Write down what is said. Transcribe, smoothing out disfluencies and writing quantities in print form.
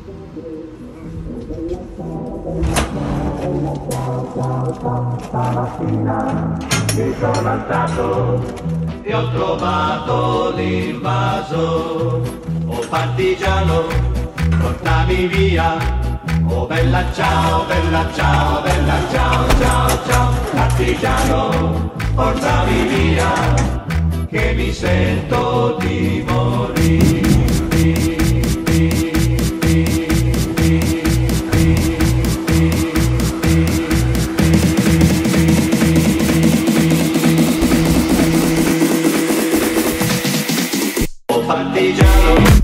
Stamattina mi sono alzato e ho trovato l'invaso. Oh partigiano, portami via. Oh bella ciao, bella ciao, bella ciao, ciao, ciao. Partigiano, portami via, che mi sento di morire. Partigiano